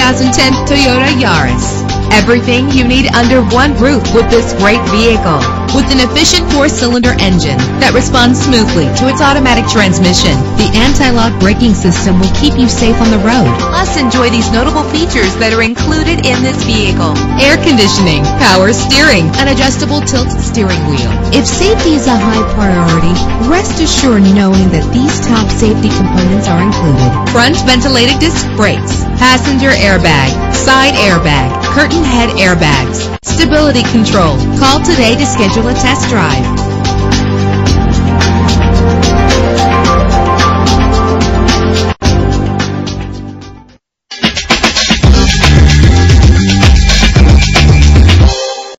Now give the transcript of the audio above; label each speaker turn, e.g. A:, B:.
A: 2010 Toyota Yaris. Everything you need under one roof with this great vehicle. With an efficient 4-cylinder engine that responds smoothly to its automatic transmission, the anti-lock braking system will keep you safe on the road. Plus, enjoy these notable features that are included in this vehicle: air conditioning, power steering, an adjustable tilt steering wheel.
B: If safety is a high priority, rest assured knowing that these top safety components are included:
A: front ventilated disc brakes, passenger airbag, side airbag, curtain head airbags, stability control. Call today to schedule a test drive.